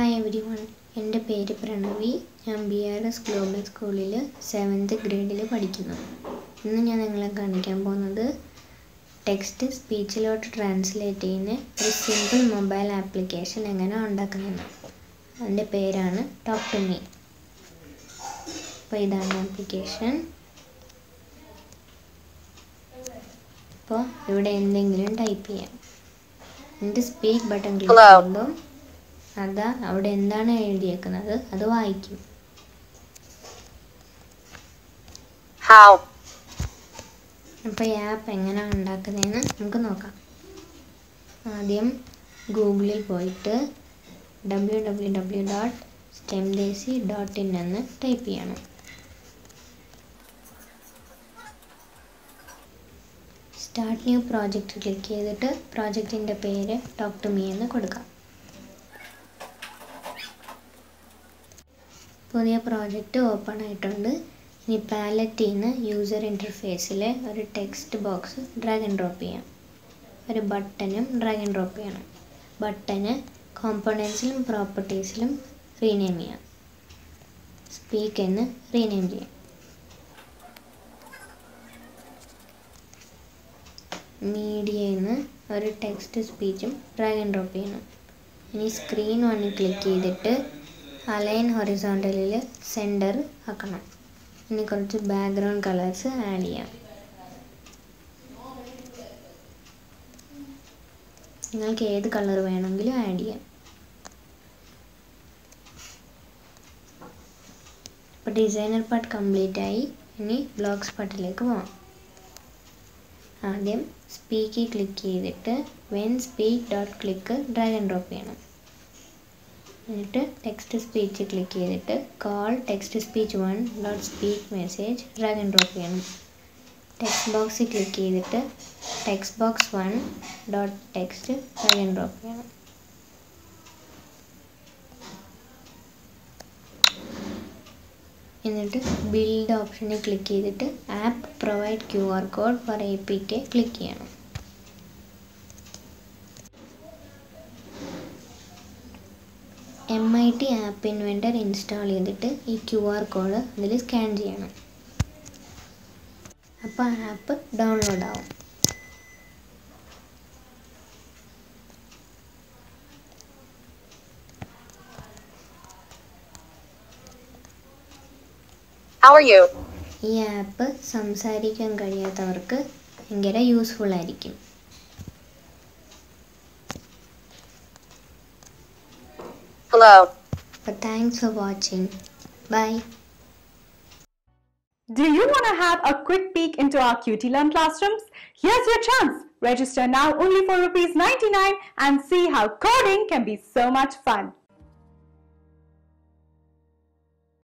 Hi every one, എൻ്റെ പേര് പ്രണവി. ഞാൻ BRS ഗ്ലോബൽ സ്കൂളിൽ 7th ഗ്രേഡിൽ പഠിക്കുന്നു. ഇന്ന് ഞാൻ നിങ്ങളെ കാണിക്കാൻ പോകുന്നത് ടെക്സ്റ്റ് സ്പീച്ചിലോട്ട് ട്രാൻസ്ലേറ്റ് ചെയ്യുന്ന ഒരു സിമ്പിൾ മൊബൈൽ ആപ്ലിക്കേഷൻ എങ്ങനെ ഉണ്ടാക്കുന്നതെന്ന്. അതിൻ്റെ പേരാണ് ടോക്ക് ടു മീ. അപ്പോൾ ഇതാണ് ആപ്ലിക്കേഷൻ. അപ്പോൾ ഇവിടെ എന്തെങ്കിലും ടൈപ്പ് ചെയ്യാം. എന്നിട്ട് സ്പീക്ക് ബട്ടൺ ക്ലിക്ക് ചെയ്യുമ്പോൾ അതാ അവിടെ എന്താണ് എഴുതിയേക്കുന്നത് അത് വായിക്കും. അപ്പോൾ ഈ ആപ്പ് എങ്ങനെയാണ് ഉണ്ടാക്കുന്നതെന്ന് നമുക്ക് നോക്കാം. ആദ്യം ഗൂഗിളിൽ പോയിട്ട് www.stemdesi.in എന്ന് ടൈപ്പ് ചെയ്യണം. സ്റ്റാർട്ട് ന്യൂ പ്രോജക്റ്റ് ക്ലിക്ക് ചെയ്തിട്ട് പ്രോജക്റ്റിൻ്റെ പേര് ടോക്ക് ടു മീ എന്ന് കൊടുക്കാം. പുതിയ പ്രോജക്റ്റ് ഓപ്പൺ ആയിട്ടുണ്ട്. ഇനി പാലറ്റിൽ നിന്ന് യൂസർ ഇൻ്റർഫേസിൽ ഒരു text box drag and drop ചെയ്യാം. ഒരു ബട്ടനും ഡ്രാഗ് ആൻഡ് ഡ്രോപ്പ് ചെയ്യണം. ബട്ടന് കോമ്പണൻസിലും പ്രോപ്പർട്ടീസിലും റീനെയിം ചെയ്യാം. സ്പീക്ക് എന്ന് റീനെയിം ചെയ്യാം. മീഡിയയിൽ നിന്ന് ഒരു ടെക്സ്റ്റ് സ്പീച്ചും ഡ്രാഗ് ആൻഡ് ഡ്രോപ്പ് ചെയ്യണം. ഇനി സ്ക്രീൻ 1 ക്ലിക്ക് ചെയ്തിട്ട് അലൈൻ ഹൊറിസോണ്ടലിൽ സെൻറ്റർ ആക്കണം. ഇനി കുറച്ച് ബാക്ക്ഗ്രൗണ്ട് കളേഴ്സ് ആഡ് ചെയ്യാം. നിങ്ങൾക്ക് ഏത് കളർ വേണമെങ്കിലും ആഡ് ചെയ്യാം. ഇപ്പോൾ ഡിസൈനർ പാർട്ട് കംപ്ലീറ്റ് ആയി. ഇനി ബ്ലോഗ്സ് പാർട്ടിലേക്ക് പോകാം. ആദ്യം സ്പീക്കിൽ ക്ലിക്ക് ചെയ്തിട്ട് when speak dot click drag and drop ചെയ്യണം. എന്നിട്ട് ടെക്സ്റ്റ് സ്പീച്ച് ക്ലിക്ക് ചെയ്തിട്ട് call text speech 1 dot speak message drag and drop ചെയ്യണം. ടെക്സ്റ്റ് ബോക്സിൽ ക്ലിക്ക് ചെയ്തിട്ട് text box 1 dot text drag and drop ചെയ്യണം. എന്നിട്ട് ബിൽഡ് ഓപ്ഷനിൽ ക്ലിക്ക് ചെയ്തിട്ട് app provide QR code for APK click ചെയ്യണം. MIT ആപ്പ് ഇൻവെൻറ്റർ ഇൻസ്റ്റാൾ ചെയ്തിട്ട് ഈ QR കോഡ് അതിൽ സ്കാൻ ചെയ്യണം. അപ്പോൾ ആപ്പ് ഡൗൺലോഡ് ആവും. ഈ ആപ്പ് സംസാരിക്കാൻ കഴിയാത്തവർക്ക് ഭയങ്കര യൂസ്ഫുൾ ആയിരിക്കും. Hello. But thanks for watching. Bye. Do you want to have a quick peek into our QTlearn classrooms? Here's your chance. Register now only for ₹99 and see how coding can be so much fun.